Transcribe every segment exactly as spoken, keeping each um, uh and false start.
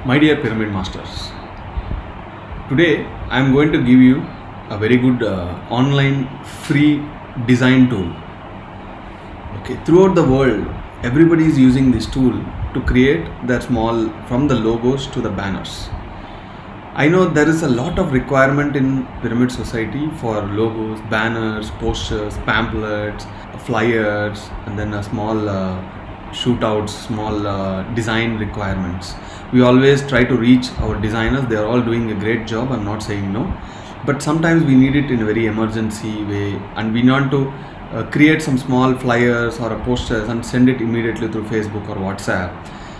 My dear Pyramid Masters, today I am going to give you a very good uh, online free design tool. Okay, throughout the world, everybody is using this tool to create their small, from the logos to the banners. I know there is a lot of requirement in Pyramid Society for logos, banners, posters, pamphlets, flyers, and then a small uh, shootouts, small uh, design requirements. We always try to reach our designers. They are all doing a great job. I'm not saying no, but sometimes we need it in a very emergency way, and we want to uh, create some small flyers or a posters and send it immediately through Facebook or WhatsApp.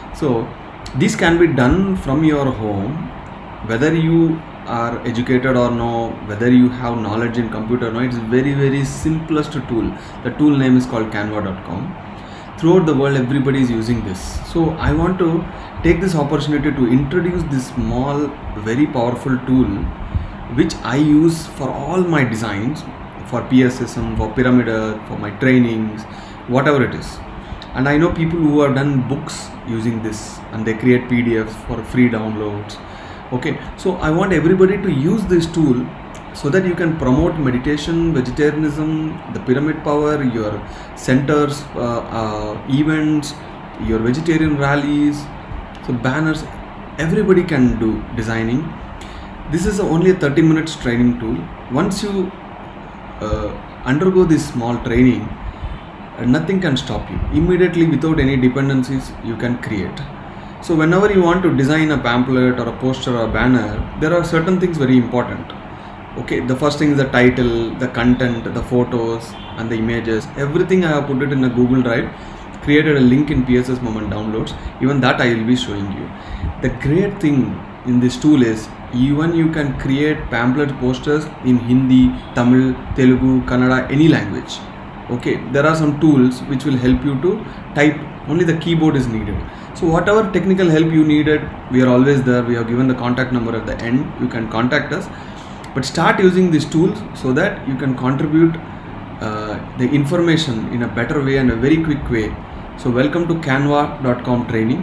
So this can be done from your home, whether you are educated or no, whether you have knowledge in computer or no. It's very very simplest tool. The tool name is called canva dot com. Throughout the world, everybody is using this. So I want to take this opportunity to introduce this small, very powerful tool which I use for all my designs, for P S S M, for Pyramid Earth, for my trainings, whatever it is. And I know people who have done books using this, and they create P D Fs for free downloads. Okay, so I want everybody to use this tool so that you can promote meditation, vegetarianism, the pyramid power, your centers, uh, uh, events, your vegetarian rallies, so banners. Everybody can do designing. This is only a thirty minutes training tool. Once you uh, undergo this small training, uh, nothing can stop you. Immediately, without any dependencies, you can create. So whenever you want to design a pamphlet or a poster or a banner, there are certain things very important. Okay, the first thing is the title, the content, the photos and the images. Everything I have put it in a Google Drive, created a link in P S S Moment downloads. Even that I will be showing you. The great thing in this tool is even you can create pamphlet posters in Hindi, Tamil, Telugu, Kannada, any language. Okay, there are some tools which will help you to type. Only the keyboard is needed. So whatever technical help you needed, we are always there. We have given the contact number at the end. You can contact us. But start using these tools so that you can contribute uh, the information in a better way and a very quick way. So welcome to canva dot com training,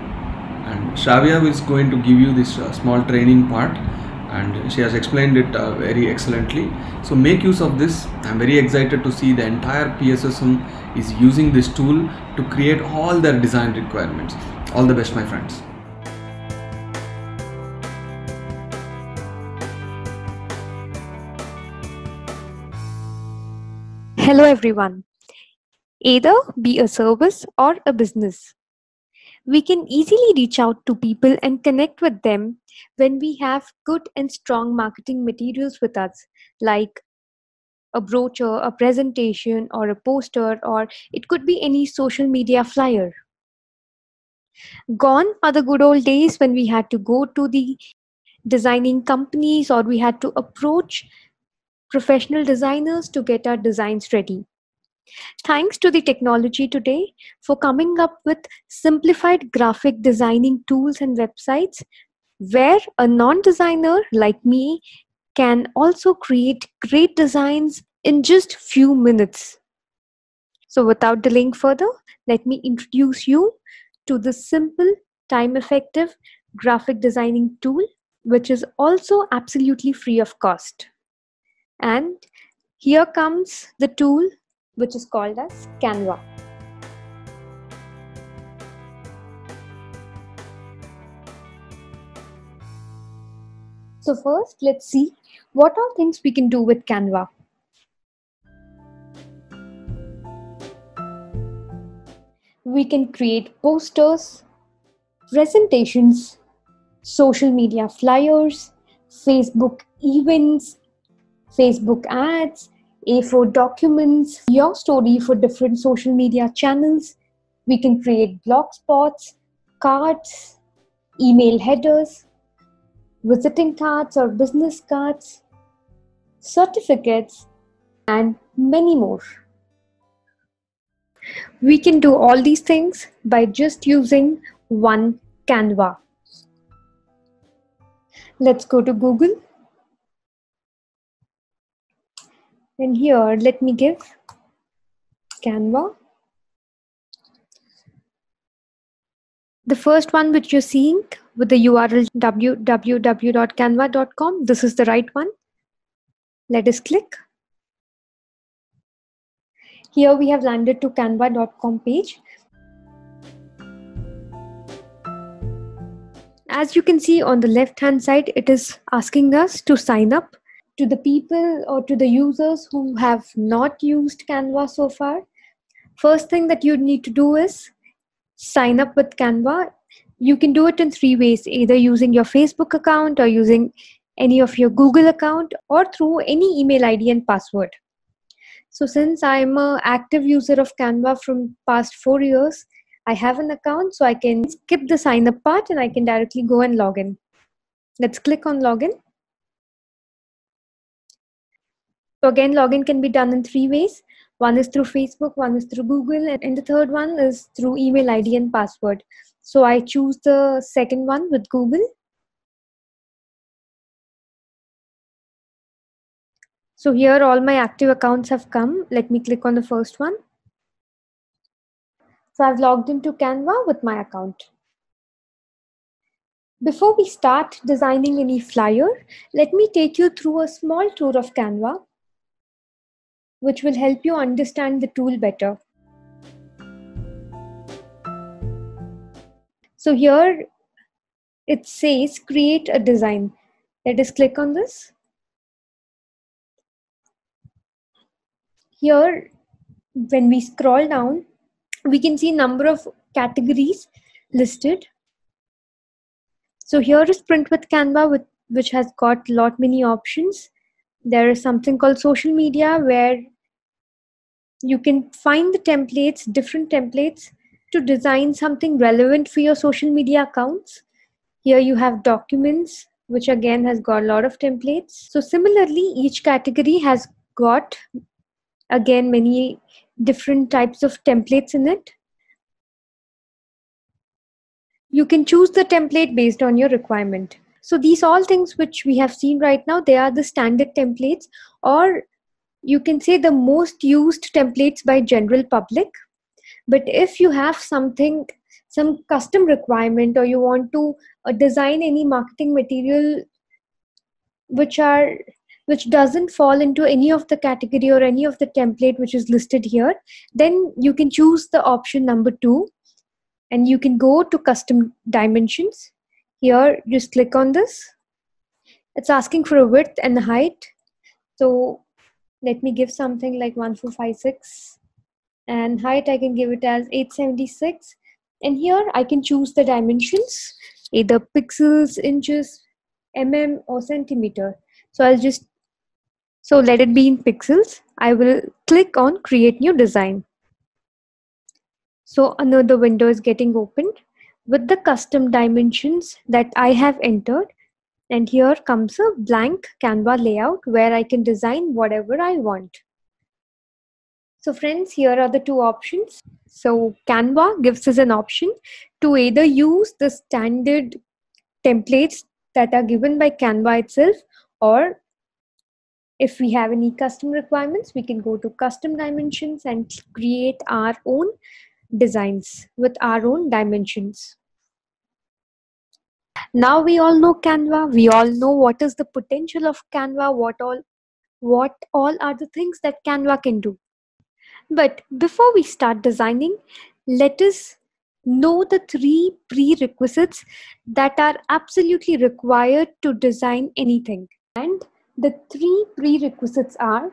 and Shravya is going to give you this uh, small training part, and she has explained it uh, very excellently. So make use of this. I'm very excited to see the entire P S S M is using this tool to create all their design requirements. All the best, my friends. Hello everyone. Either be a service or a business. We can easily reach out to people and connect with them when we have good and strong marketing materials with us, like a brochure, a presentation, or a poster, or it could be any social media flyer. Gone are the good old days when we had to go to the designing companies or we had to approach professional designers to get our designs ready. Thanks to the technology today for coming up with simplified graphic designing tools and websites where a non-designer like me can also create great designs in just few minutes. So without delaying further, let me introduce you to the simple, time-effective graphic designing tool, which is also absolutely free of cost. And here comes the tool, which is called as Canva. So first, let's see what are things we can do with Canva. We can create posters, presentations, social media flyers, Facebook events, Facebook ads, A four documents, your story for different social media channels. We can create blog spots, cards, email headers, visiting cards or business cards, certificates, and many more. We can do all these things by just using one Canva. Let's go to Google. And here, let me give Canva. The first one which you're seeing, with the U R L w w w dot canva dot com. This is the right one. Let us click. Here we have landed to canva dot com page. As you can see on the left hand side, it is asking us to sign up. To the people or to the users who have not used Canva so far, first thing that you need to do is sign up with Canva. You can do it in three ways, either using your Facebook account or using any of your Google account or through any email I D and password. So since I'm an active user of Canva from past four years, I have an account, so I can skip the sign up part and I can directly go and log in. Let's click on login. So again, login can be done in three ways. One is through Facebook, one is through Google, and the third one is through email I D and password. So I choose the second one with Google. So here all my active accounts have come. Let me click on the first one. So I've logged into Canva with my account. Before we start designing any flyer, let me take you through a small tour of Canva, which will help you understand the tool better. So here it says create a design. Let us click on this. Here, when we scroll down, we can see number of categories listed. So here is print with Canva, with, which has got lot many options. There is something called social media where you can find the templates, different templates to design something relevant for your social media accounts. Here you have documents, which again has got a lot of templates. So similarly, each category has got again many different types of templates in it. You can choose the template based on your requirement. So these all things which we have seen right now, they are the standard templates, or you can say the most used templates by general public. But if you have something, some custom requirement, or you want to uh, design any marketing material which are which doesn't fall into any of the category or any of the template which is listed here, then you can choose the option number two and you can go to custom dimensions. Here, just click on this. It's asking for a width and height. So let me give something like one four five six, and height I can give it as eight seventy-six. And here I can choose the dimensions, either pixels, inches, mm or centimeter. So I'll just, so let it be in pixels. I will click on create new design. So another window is getting opened with the custom dimensions that I have entered. And here comes a blank Canva layout where I can design whatever I want. So friends, here are the two options. So Canva gives us an option to either use the standard templates that are given by Canva itself, or if we have any custom requirements, we can go to custom dimensions and create our own designs with our own dimensions. Now we all know Canva. We all know what is the potential of Canva, what all, what all are the things that Canva can do. But before we start designing, let us know the three prerequisites that are absolutely required to design anything. And the three prerequisites are: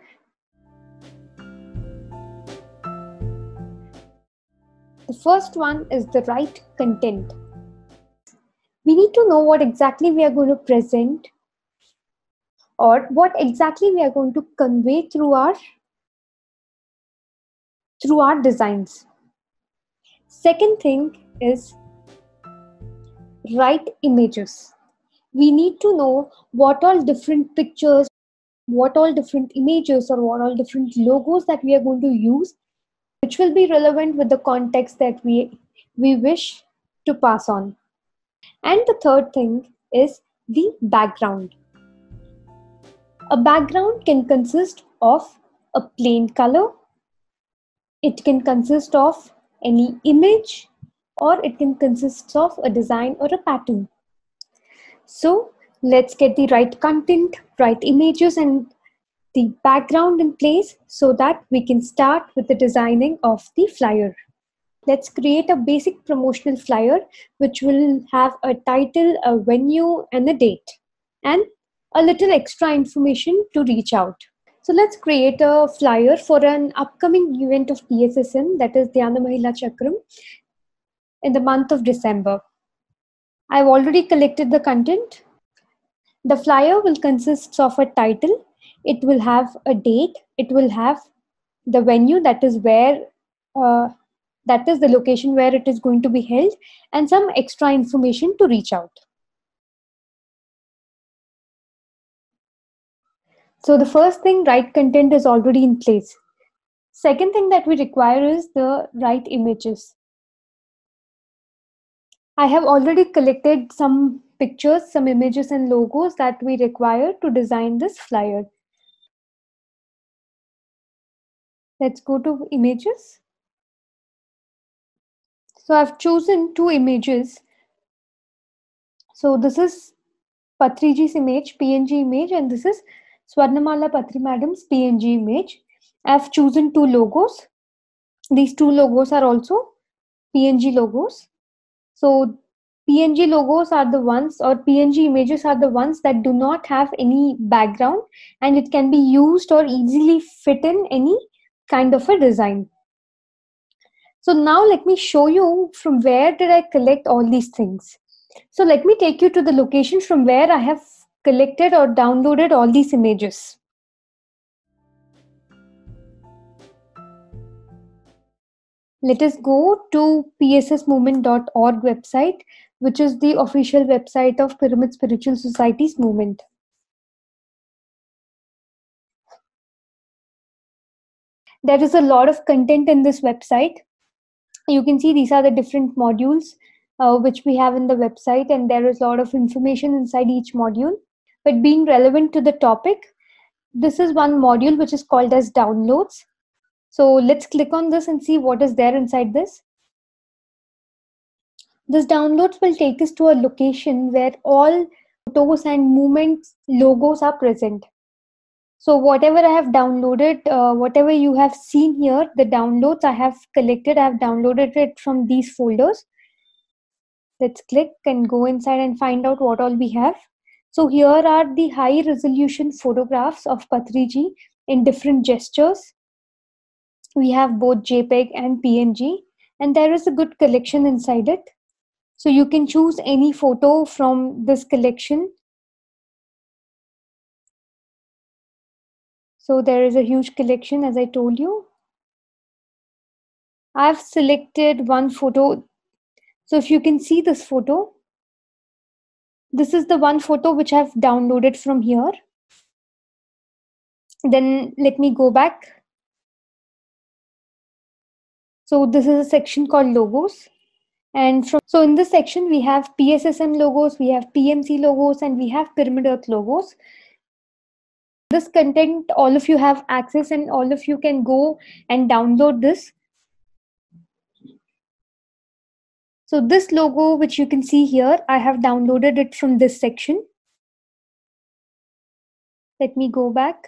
the first one is the right content. We need to know what exactly we are going to present, or what exactly we are going to convey through our through our designs. Second thing is right images. We need to know what all different pictures, what all different images, or what all different logos that we are going to use, which will be relevant with the context that we we wish to pass on. And the third thing is the background. A background can consist of a plain color, it can consist of any image, or it can consist of a design or a pattern. So let's get the right content, right images and the background in place so that we can start with the designing of the flyer. Let's create a basic promotional flyer which will have a title, a venue and a date and a little extra information to reach out. So let's create a flyer for an upcoming event of P S S M, that is Dhyana Mahila Chakram, in the month of December. I've already collected the content. The flyer will consist of a title, it will have a date, it will have the venue, that is where uh, that is the location where it is going to be held, and some extra information to reach out. So the first thing, right content is already in place. Second thing that we require is the right images. I have already collected some pictures, some images and logos that we require to design this flyer. Let's go to images. So I've chosen two images. So this is Patriji's image, P N G image, and this is Swarnamala Patri Madam's P N G image. I've chosen two logos. These two logos are also P N G logos. So P N G logos are the ones, or P N G images are the ones that do not have any background and it can be used or easily fit in any kind of a design. So now let me show you from where did I collect all these things. So let me take you to the location from where I have collected or downloaded all these images. Let us go to p s s movement dot org website, which is the official website of Pyramid Spiritual Society's movement. There is a lot of content in this website. You can see these are the different modules uh, which we have in the website, and there is a lot of information inside each module. But being relevant to the topic, this is one module which is called as downloads. So let's click on this and see what is there inside this. This downloads will take us to a location where all photos and movements logos are present. So whatever I have downloaded, uh, whatever you have seen here, the downloads I have collected, I have downloaded it from these folders. Let's click and go inside and find out what all we have. So here are the high resolution photographs of Patriji in different gestures. We have both JPEG and P N G, and there is a good collection inside it. So you can choose any photo from this collection. So there is a huge collection, as I told you. I've selected one photo. So if you can see this photo, this is the one photo which I've downloaded from here. Then let me go back. So this is a section called logos. And from, so in this section, we have P S S M logos, we have P M C logos, and we have Pyramid Earth logos. This content, all of you have access and all of you can go and download this. So this logo, which you can see here, I have downloaded it from this section. Let me go back.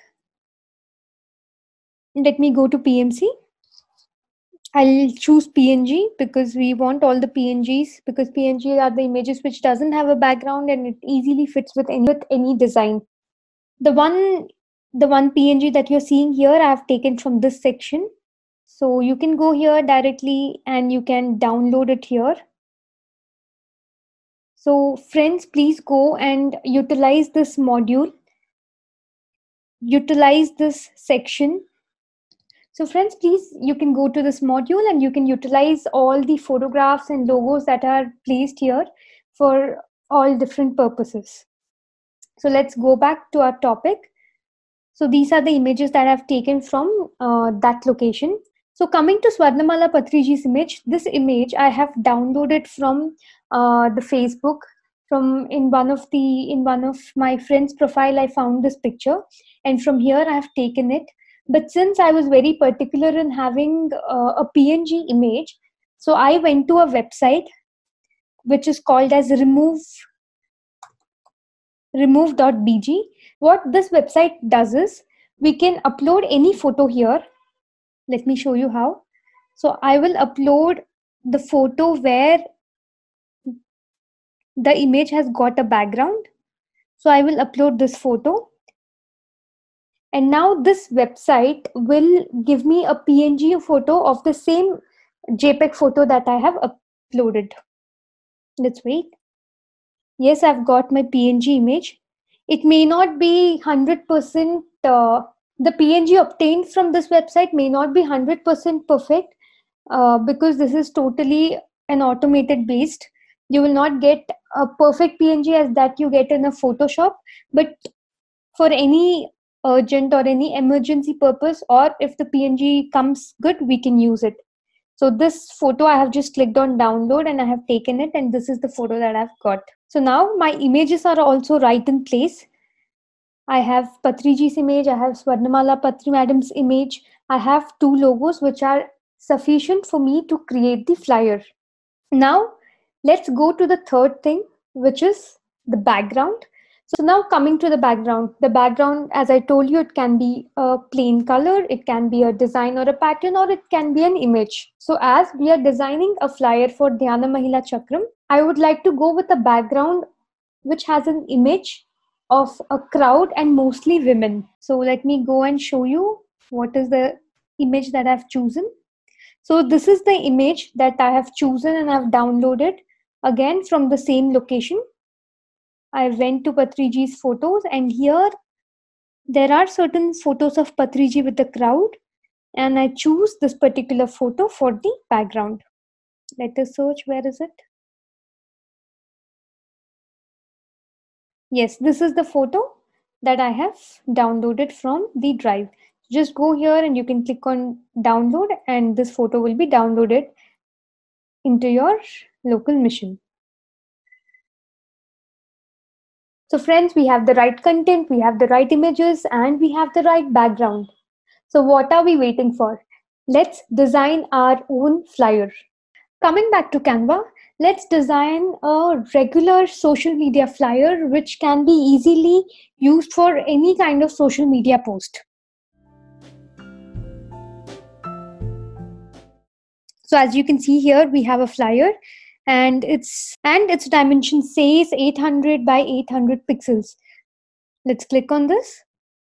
Let me go to P M C. I'll choose P N G because we want all the P N Gs, because P N Gs are the images which doesn't have a background and it easily fits with any, with any design. The one, the one P N G that you're seeing here, I have taken from this section. So you can go here directly and you can download it here. So friends, please go and utilize this module. Utilize this section. So friends, please, you can go to this module and you can utilize all the photographs and logos that are placed here for all different purposes. So let's go back to our topic. So these are the images that I've taken from uh, that location. So coming to Swarnamala Patriji's image, this image I have downloaded from uh, the Facebook. From in one of the in one of my friend's profile, I found this picture, and from here I have taken it. But since I was very particular in having uh, a P N G image, so I went to a website which is called as remove remove.bg. What this website does is we can upload any photo here. Let me show you how. So I will upload the photo where the image has got a background. So I will upload this photo. And now this website will give me a P N G photo of the same JPEG photo that I have uploaded. Let's wait. Yes, I've got my P N G image. It may not be one hundred percent, uh, the P N G obtained from this website may not be one hundred percent perfect uh, because this is totally an automated based. You will not get a perfect P N G as that you get in a Photoshop, but for any urgent or any emergency purpose, or if the P N G comes good, we can use it. So this photo I have just clicked on download and I have taken it, and this is the photo that I've got. So now my images are also right in place. I have Patriji's image, I have Swarnamala Patri Madam's image, I have two logos which are sufficient for me to create the flyer. Now let's go to the third thing, which is the background. So now coming to the background, the background, as I told you, it can be a plain color, it can be a design or a pattern, or it can be an image. So as we are designing a flyer for Dhyana Mahila Chakram, I would like to go with a background which has an image of a crowd and mostly women. So let me go and show you what is the image that I've chosen. So this is the image that I have chosen and I've downloaded again from the same location. I went to Patriji's photos, and here there are certain photos of Patriji with the crowd, and I choose this particular photo for the background. Let us search, where is it? Yes, this is the photo that I have downloaded from the drive. Just go here and you can click on download, and this photo will be downloaded into your local mission. So friends, we have the right content, we have the right images, and we have the right background. So what are we waiting for? Let's design our own flyer. Coming back to Canva, let's design a regular social media flyer which can be easily used for any kind of social media post. So as you can see here, we have a flyer, and its and its dimension says eight hundred by eight hundred pixels. Let's click on this.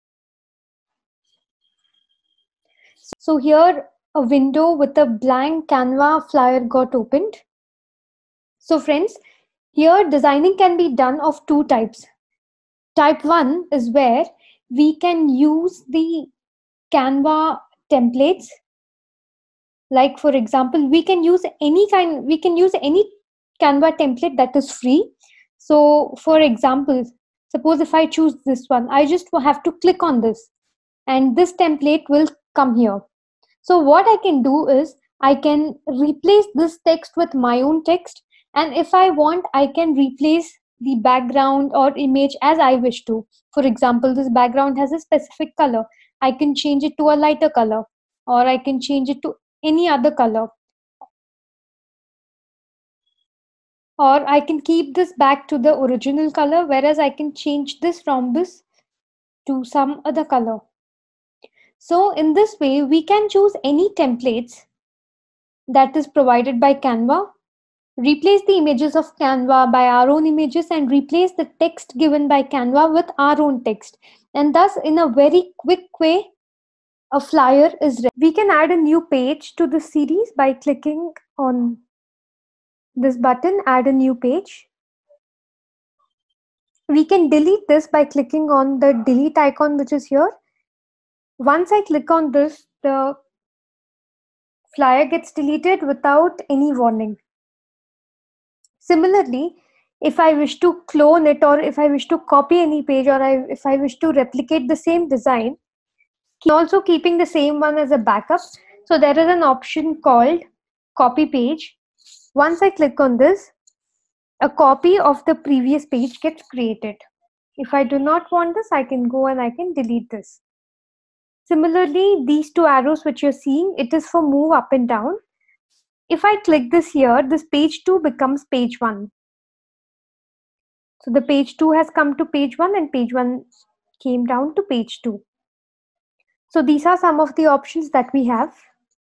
So here a window with a blank Canva flyer got opened. So friends, here designing can be done of two types. Type one is where we can use the Canva templates. Like for example, we can use any kind, we can use any Canva template that is free. So for example, suppose if I choose this one, I just have to click on this and this template will come here. So what I can do is I can replace this text with my own text, and if I want, I can replace the background or image as I wish to. For example, this background has a specific color. I can change it to a lighter color, or I can change it to any other color. Or I can keep this back to the original color, whereas I can change this rhombus to some other color. So in this way, we can choose any templates that is provided by Canva, replace the images of Canva by our own images, and replace the text given by Canva with our own text. And thus, in a very quick way, a flyer is ready. We can add a new page to the series by clicking on this button, add a new page. We can delete this by clicking on the delete icon, which is here. Once I click on this, the flyer gets deleted without any warning. Similarly, if I wish to clone it, or if I wish to copy any page, or I, if I wish to replicate the same design, also keeping the same one as a backup. So there is an option called copy page. Once I click on this, a copy of the previous page gets created. If I do not want this, I can go and I can delete this. Similarly, these two arrows which you're seeing, it is for move up and down. If I click this here, this page two becomes page one. So the page two has come to page one and page one came down to page two. So these are some of the options that we have.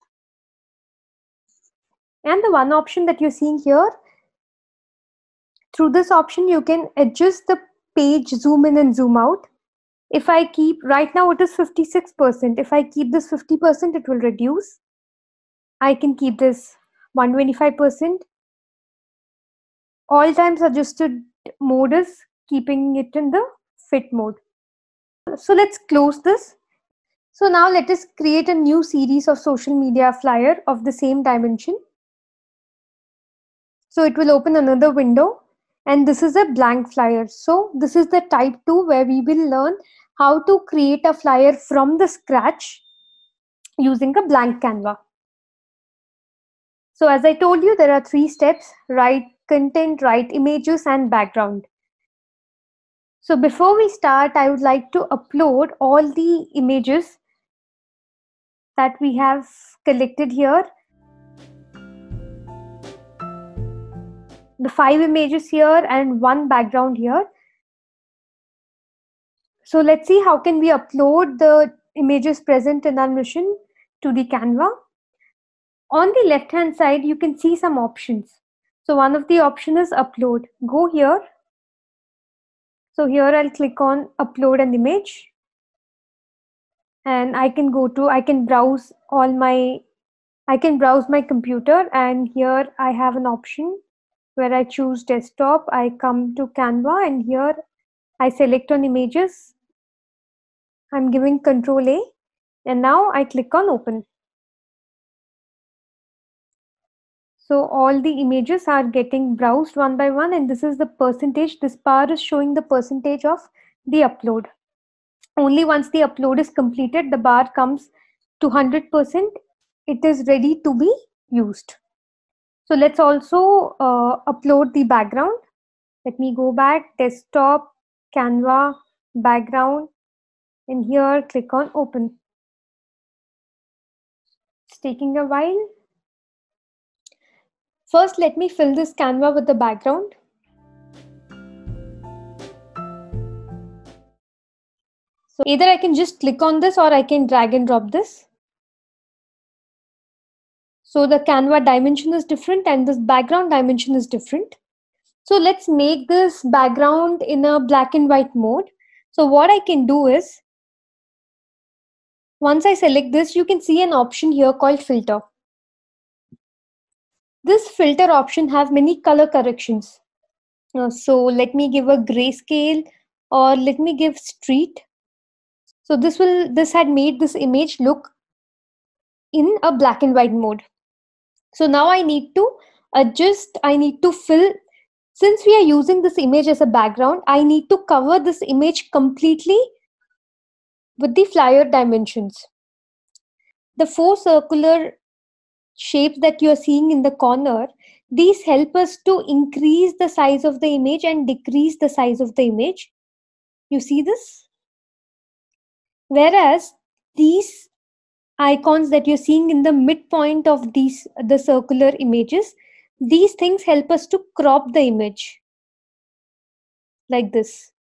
And the one option that you're seeing here, through this option, you can adjust the page zoom in and zoom out. If I keep, right now it is fifty-six percent. If I keep this fifty percent, it will reduce. I can keep this one hundred twenty-five percent. All time suggested mode is keeping it in the fit mode. So let's close this. So now let us create a new series of social media flyer of the same dimension. So it will open another window, and this is a blank flyer. So this is the type two where we will learn how to create a flyer from the scratch using a blank Canva. So as I told you, there are three steps: write content, write images, and background. So before we start, I would like to upload all the images that we have collected here. The five images here and one background here. So let's see how can we upload the images present in our mission to the Canva. On the left hand side, you can see some options. So one of the option is upload. Go here. So here I'll click on upload an image. And I can go to, I can browse all my, I can browse my computer, and here I have an option where I choose desktop. I come to Canva, and here I select on images. I'm giving control A, and now I click on open. So all the images are getting browsed one by one, and this is the percentage. This bar is showing the percentage of the upload. Only once the upload is completed, the bar comes to one hundred percent. It is ready to be used. So let's also uh, upload the background. Let me go back, desktop, Canva, background, and here click on open. It's taking a while. First, let me fill this Canva with the background. So either I can just click on this or I can drag and drop this. So the Canva dimension is different and this background dimension is different. So let's make this background in a black and white mode. So what I can do is, once I select this, you can see an option here called filter. This filter option have many color corrections. Uh, so let me give a grayscale, or let me give street. So this will, this had made this image look in a black and white mode. So now I need to adjust, I need to fill, since we are using this image as a background, I need to cover this image completely with the flyer dimensions. The four circular shapes that you are seeing in the corner, these help us to increase the size of the image and decrease the size of the image. You see this? Whereas these icons that you're seeing in the midpoint of these, the circular images, these things help us to crop the image like this.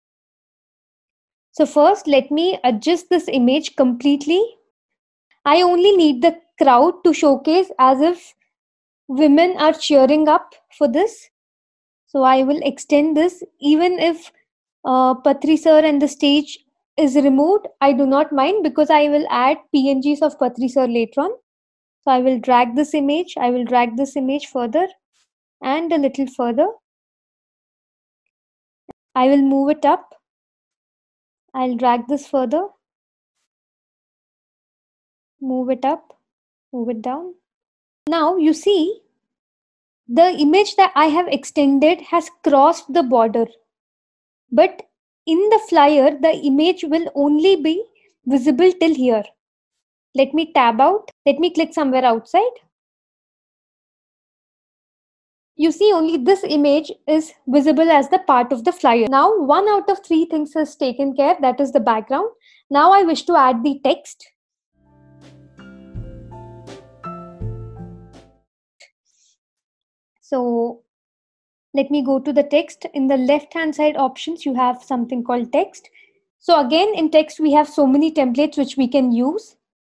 So first, let me adjust this image completely. I only need the crowd to showcase as if women are cheering up for this. So I will extend this. Even if uh, Patri sir and the stage is removed, I do not mind, because I will add P N Gs of Patri sir later on. So I will drag this image. I will drag this image further and a little further. I will move it up. I'll drag this further. Move it up. Move it down. Now you see, the image that I have extended has crossed the border. But in the flyer, the image will only be visible till here. Let me tab out. Let me click somewhere outside. You see, only this image is visible as the part of the flyer. Now, one out of three things is taken care. That is the background. Now I wish to add the text. So Let me go to the text. In the left hand side options, you have something called text. So again, in text, we have so many templates which we can use.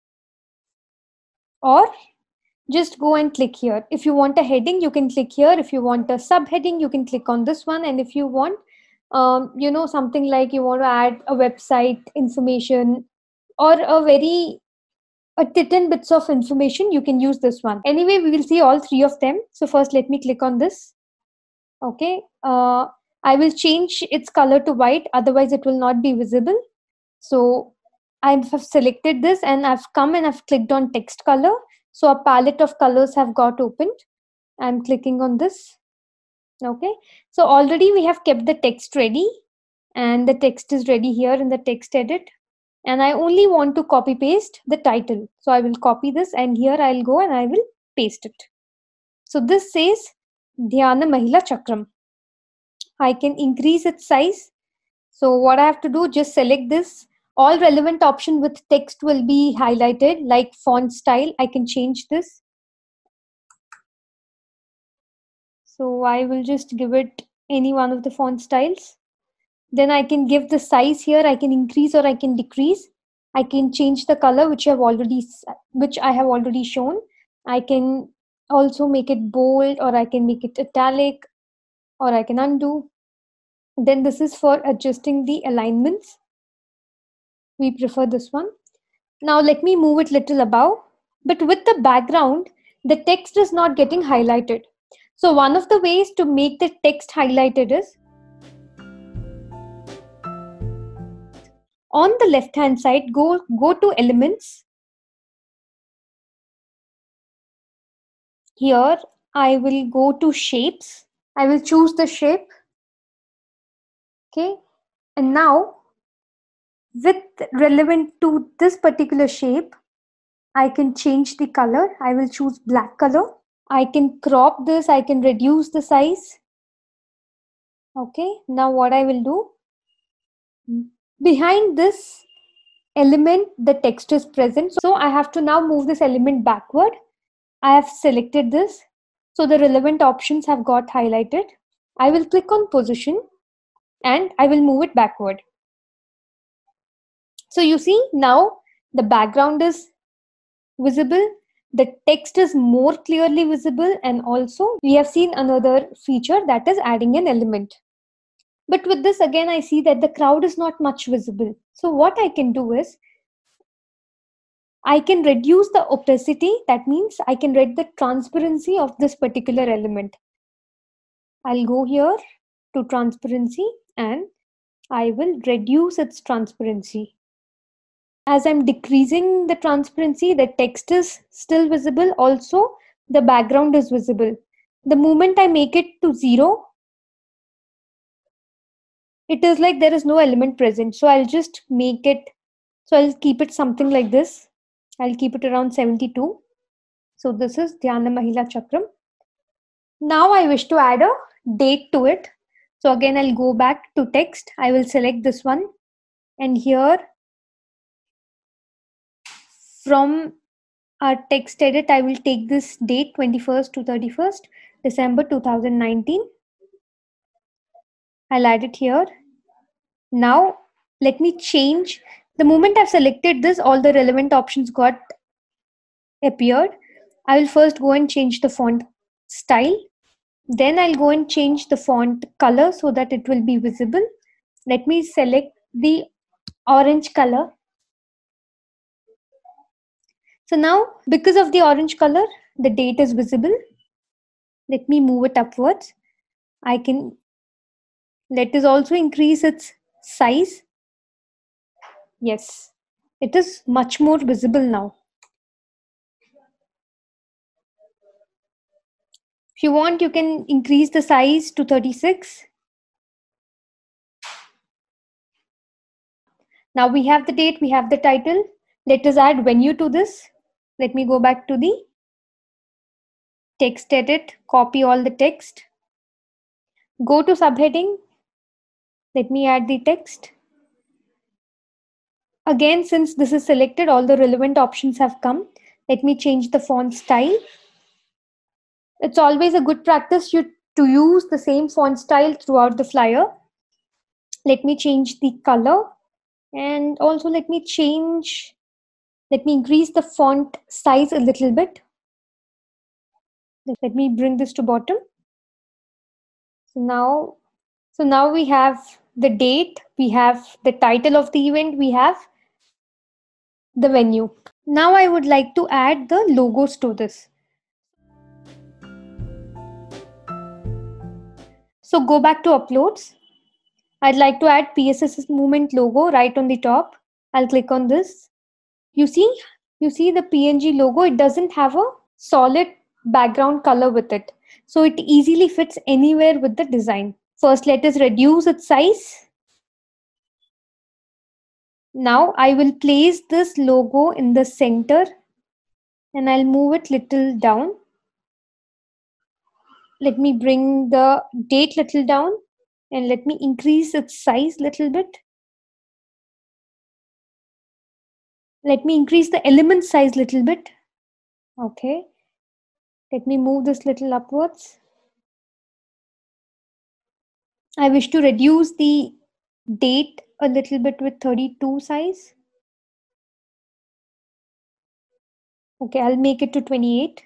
Or just go and click here. If you want a heading, you can click here. If you want a subheading, you can click on this one. And if you want, um, you know, something like you want to add a website information or a very a ten bits of information, you can use this one. Anyway, we will see all three of them. So first, let me click on this. Okay. Uh, I will change its color to white. Otherwise, it will not be visible. So I have selected this and I've come and I've clicked on text color. So a palette of colors have got opened. I'm clicking on this. Okay. So already we have kept the text ready and the text is ready here in the text edit. And I only want to copy paste the title. So I will copy this and here I'll go and I will paste it. So this says Dhyana Mahila Chakram. I can increase its size. So what I have to do, just select this. All relevant option with text will be highlighted, like font style. I can change this. So I will just give it any one of the font styles. Then I can give the size here. I can increase or I can decrease. I can change the color which I have already which I have already shown. I can also make it bold or I can make it italic or I can undo. Then this is for adjusting the alignments. We prefer this one. Now let me move it little above. But with the background, the text is not getting highlighted. So one of the ways to make the text highlighted is on the left hand side, go, go to elements. Here I will go to shapes. I will choose the shape. Okay. And now with relevant to this particular shape, I can change the color. I will choose black color. I can crop this. I can reduce the size. Okay. Now what I will do, behind this element, the text is present. So I have to now move this element backward. I have selected this. So the relevant options have got highlighted. I will click on position and I will move it backward. So you see now the background is visible. The text is more clearly visible, and also we have seen another feature, that is adding an element. But with this again, I see that the crowd is not much visible. So what I can do is I can reduce the opacity. That means I can read the transparency of this particular element. I'll go here to transparency and I will reduce its transparency. As I'm decreasing the transparency, the text is still visible. Also, the background is visible. The moment I make it to zero, it is like there is no element present. So I'll just make it, so I'll keep it something like this. I'll keep it around seventy-two. So this is Dhyana Mahila Chakram. Now I wish to add a date to it. So again, I'll go back to text. I will select this one. And here, from our text edit, I will take this date twenty-first to thirty-first December two thousand nineteen. I'll add it here. Now let me change. The moment I've selected this, all the relevant options got appeared. I will first go and change the font style. Then I'll go and change the font color so that it will be visible. Let me select the orange color. So now, because of the orange color, the date is visible. Let me move it upwards. I can, let us also increase its size. Yes, it is much more visible now. If you want, you can increase the size to thirty-six. Now we have the date, we have the title. Let us add venue to this. Let me go back to the text edit, copy all the text. Go to subheading. Let me add the text. Again, since this is selected, all the relevant options have come. Let me change the font style. It's always a good practice you to use the same font style throughout the flyer. Let me change the color, and also let me change, let me increase the font size a little bit. Let me bring this to bottom. So now, so now we have the date, we have the title of the event, we have the venue. Now I would like to add the logos to this. So go back to uploads. I'd like to add P S S movement logo right on the top. I'll click on this. You see, you see the P N G logo, it doesn't have a solid background color with it. So it easily fits anywhere with the design. First, let us reduce its size. Now I will place this logo in the center and I'll move it little down. Let me bring the date little down and let me increase its size little bit. Let me increase the element size little bit. Okay. Let me move this little upwards. I wish to reduce the date a little bit with thirty-two size. Okay, I'll make it to twenty-eight.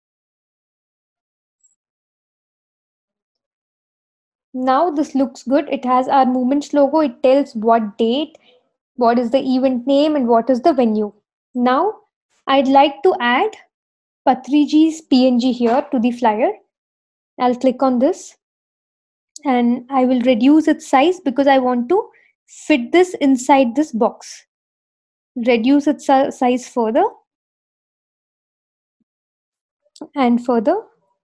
Now this looks good. It has our movements logo. It tells what date, what is the event name, and what is the venue. Now I'd like to add Patriji's P N G here to the flyer. I'll click on this and I will reduce its size because I want to fit this inside this box. Reduce its size further and further.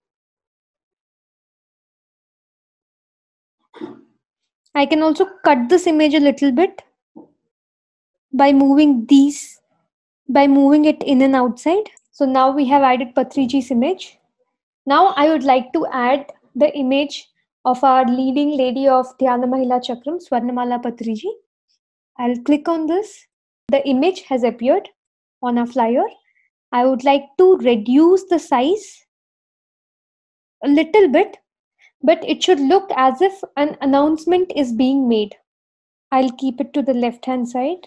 I can also cut this image a little bit by moving these, by moving it in and outside. So now we have added Patriji's image. Now I would like to add the image of our leading lady of Dhyana Mahila Chakram, Swarnamala Patriji. I'll click on this. The image has appeared on a flyer. I would like to reduce the size a little bit, but it should look as if an announcement is being made. I'll keep it to the left hand side.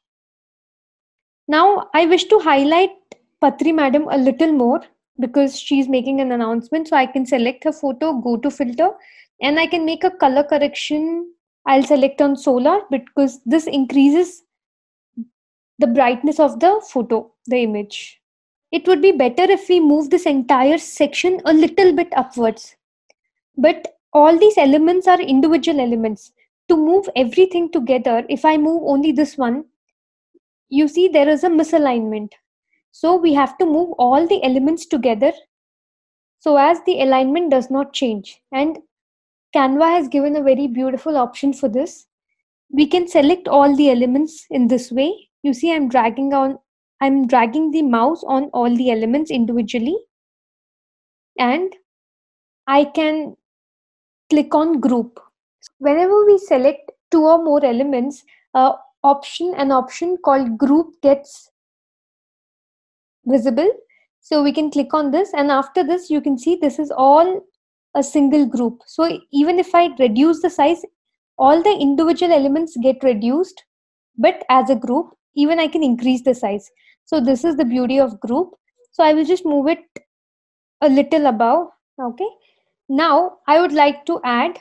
Now I wish to highlight Patri madam a little more because she's making an announcement. So I can select her photo, go to filter, and I can make a color correction. I'll select on solar because this increases the brightness of the photo, the image. It would be better if we move this entire section a little bit upwards. But all these elements are individual elements. To move everything together, if I move only this one, you see there is a misalignment. So we have to move all the elements together so as the alignment does not change. And Canva has given a very beautiful option for this. We can select all the elements in this way. You see I'm dragging on, I'm dragging the mouse on all the elements individually. And I can click on group. Whenever we select two or more elements, uh, option an option called group gets visible. So we can click on this, and after this you can see this is all a single group. So even if I reduce the size, all the individual elements get reduced, but as a group, even I can increase the size. So this is the beauty of group. So I will just move it a little above. Okay. Now I would like to add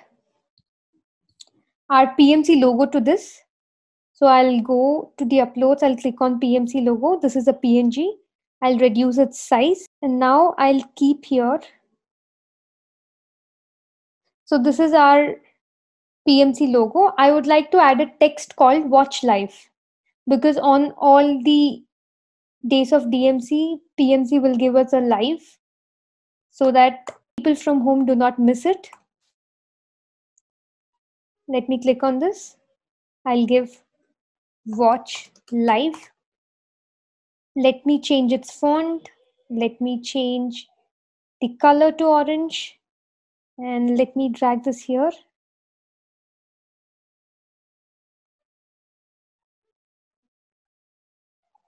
our P M C logo to this. So I'll go to the uploads, I'll click on P M C logo. This is a P N G. I'll reduce its size and now I'll keep here. So this is our P M C logo. I would like to add a text called watch live because on all the days of D M C, P M C will give us a live so that people from home do not miss it. Let me click on this. I'll give watch live. Let me change its font. Let me change the color to orange and let me drag this here.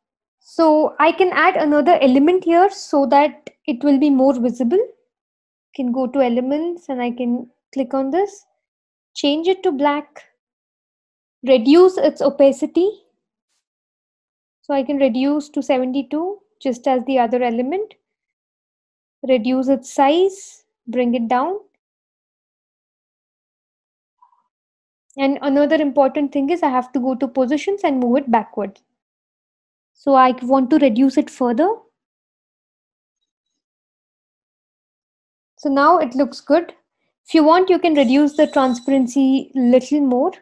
So I can add another element here so that it will be more visible. Can go to elements and I can click on this, change it to black, reduce its opacity. So I can reduce to seventy-two just as the other element, reduce its size, bring it down. And another important thing is I have to go to positions and move it backward. So I want to reduce it further. So now it looks good. If you want, you can reduce the transparency little more.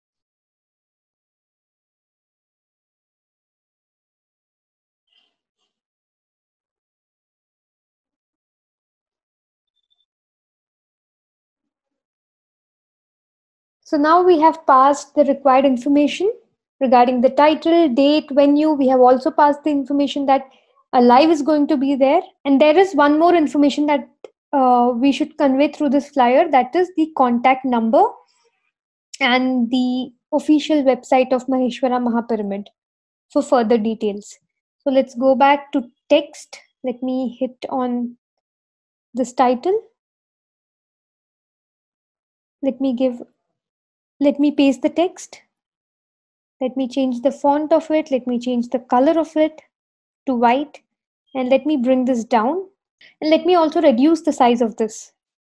So now we have passed the required information regarding the title, date, venue. We have also passed the information that a live is going to be there. And there is one more information that uh, we should convey through this flyer, that is the contact number and the official website of Maheshwara Mahapyramid for further details. So let's go back to text. Let me hit on this title. Let me give, let me paste the text. Let me change the font of it. Let me change the color of it to white. And let me bring this down. And let me also reduce the size of this.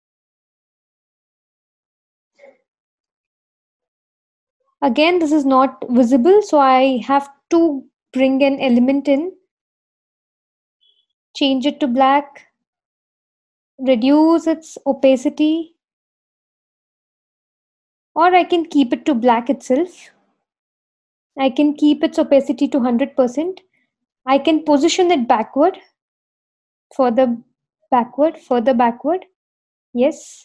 Again, this is not visible, so I have to bring an element in, change it to black, reduce its opacity, or I can keep it to black itself. I can keep its opacity to one hundred percent. I can position it backward, further backward, further backward. Yes.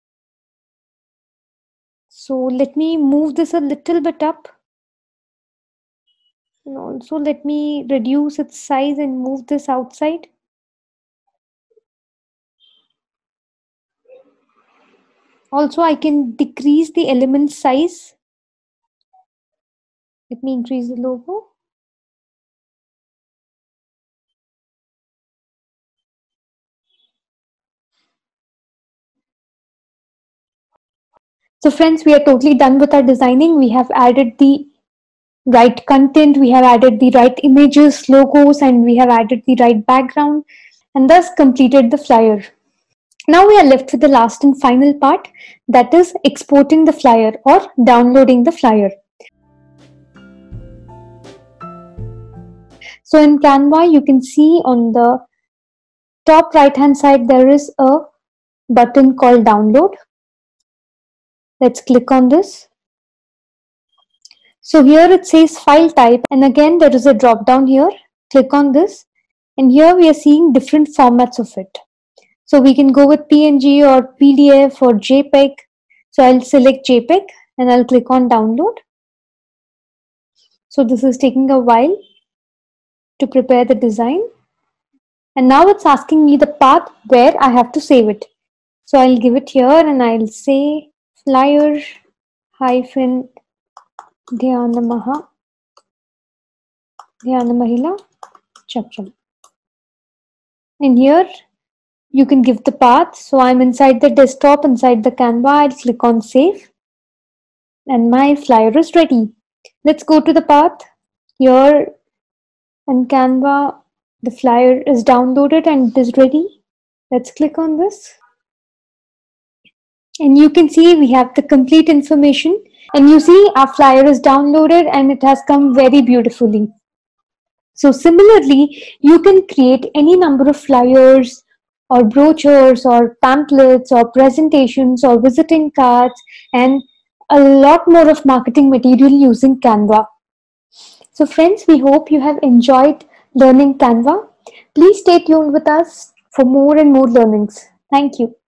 So let me move this a little bit up. And also let me reduce its size and move this outside. Also, I can decrease the element size. Let me increase the logo. So friends, we are totally done with our designing. We have added the right content, we have added the right images, logos, and we have added the right background, and thus completed the flyer. Now we are left with the last and final part, that is exporting the flyer or downloading the flyer. So in Canva, you can see on the top right hand side, there is a button called download. Let's click on this. So here it says file type, and again there is a drop down here. Click on this, and here we are seeing different formats of it. So we can go with P N G or P D F or JPEG. So I'll select JPEG and I'll click on download. So this is taking a while to prepare the design. And now it's asking me the path where I have to save it. So I'll give it here and I'll say flyer hyphen Dhyanamaha Dhyanamahila Chakram. And here you can give the path. So I'm inside the desktop, inside the Canva. I'll click on save. And my flyer is ready. Let's go to the path. Here in Canva, the flyer is downloaded and it is ready. Let's click on this. And you can see we have the complete information. And you see our flyer is downloaded and it has come very beautifully. So similarly, you can create any number of flyers or brochures or pamphlets or presentations or visiting cards and a lot more of marketing material using Canva. So friends, we hope you have enjoyed learning Canva. Please stay tuned with us for more and more learnings. Thank you.